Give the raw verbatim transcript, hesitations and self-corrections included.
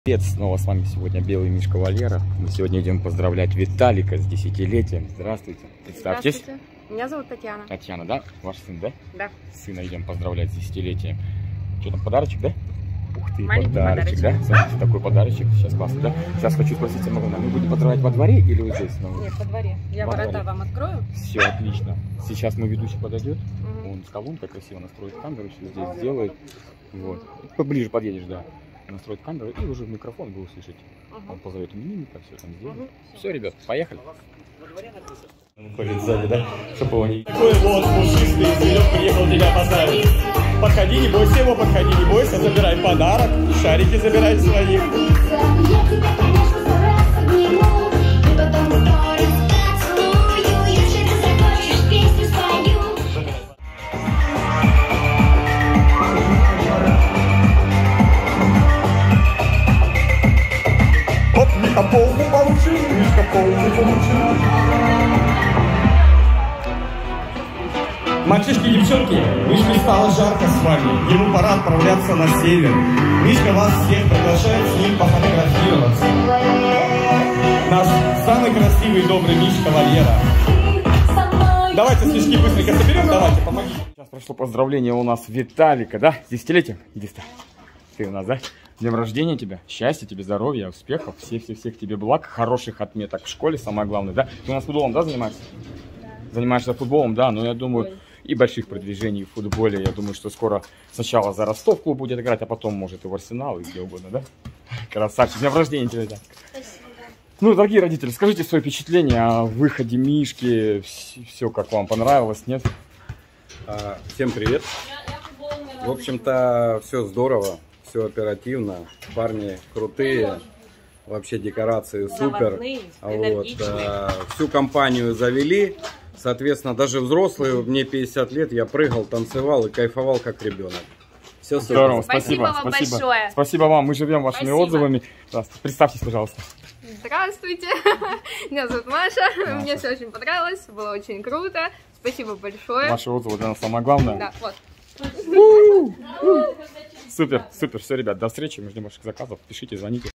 Привет, снова с вами сегодня Белый Мишка Валера. Мы сегодня идем поздравлять Виталика с десятилетием. Здравствуйте. Представьтесь. Здравствуйте. Меня зовут Татьяна. Татьяна, да? Ваш сын, да? Да. Сына идем поздравлять с десятилетием. Что там, подарочек, да? Ух ты, Маленький подарочек, подарочек. да? Смотрите, такой подарочек. Сейчас классно, да? Сейчас хочу спросить, мы будем поздравлять во дворе или вот здесь? Ну, Нет, во дворе. Я во ворота дворе. вам открою. Все, отлично. Сейчас мой ведущий подойдет. Угу. Он с колонкой красиво настроит камеру, все здесь сделает. Вот. Поближе подъедешь, да. Настроить камеру и уже в микрофон вы услышите. Угу. Он позовет именинника, все там сделает. Угу. Все, ребят, поехали. Он ходит сзади, да? Чтобы его не... Такой вот пушистый зверек приехал тебя поздравить. Подходи, не бойся его, подходи, не бойся, забирай подарок, шарики забирай свои. Оп, Миха полку получил, Мишка полку получил. Мальчишки и девчонки, Мишке стало жарко с вами, ему пора отправляться на север. Мишка вас всех приглашает с ним пофотографироваться. Наш самый красивый и добрый Мишка Валера. Давайте снежки быстренько соберем, давайте, помогите. Сейчас прошло поздравление у нас Виталика, да? С десятилетием? Иди сюда. Ты у нас, да? Днем рождения тебя, счастья тебе, здоровья, успехов, всех-всех-всех тебе благ, хороших отметок в школе, самое главное, да? Ты у нас футболом, да, занимаешься? Да. Занимаешься футболом, да, но я думаю, Ой. и больших продвижений в футболе, я думаю, что скоро сначала за Ростов клуб будет играть, а потом, может, и в Арсенал, и где угодно, да? Красавчик, днем рождения тебе, да? Спасибо. Ну, дорогие родители, скажите свои впечатления о выходе Мишки, все, как вам понравилось, нет? А, всем привет. В общем-то, все здорово. Все оперативно, парни крутые, вообще декорации супер. Вот, а, всю компанию завели, соответственно, даже взрослые, мне пятьдесят лет, я прыгал, танцевал и кайфовал как ребенок. Все супер. Здорово, спасибо, спасибо вам спасибо. большое. Спасибо вам, мы живем вашими Спасибо. отзывами. Представьтесь, пожалуйста. Здравствуйте. Меня зовут Маша. Маша. Мне все очень понравилось. Было очень круто. Спасибо большое. Ваши отзывы для нас самое главное. Да, вот. Супер, супер, все, ребят, до встречи, мы ждем ваших заказов, пишите, звоните.